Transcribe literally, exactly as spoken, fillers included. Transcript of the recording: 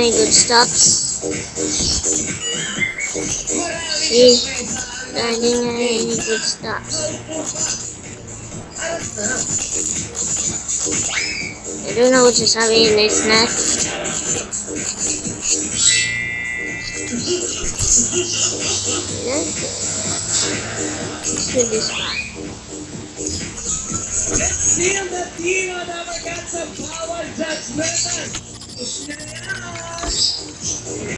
any good stops. See, I didn't have any good stops. I don't know what is happening in this nest. Let's do this one. Let's see the team on our got some power judgment.